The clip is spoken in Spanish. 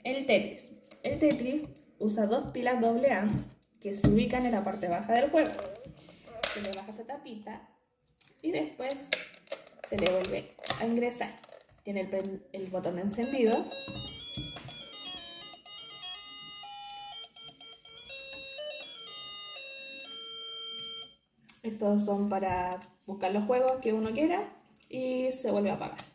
El Tetris. El Tetris usa dos pilas AA que se ubican en la parte baja del juego. Se le baja esta tapita y después se le vuelve a ingresar. Tiene el botón encendido. Estos son para buscar los juegos que uno quiera y se vuelve a apagar.